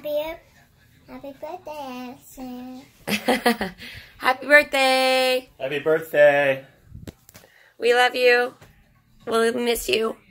Happy birthday, Allison. Happy birthday. Happy birthday. We love you. We'll miss you.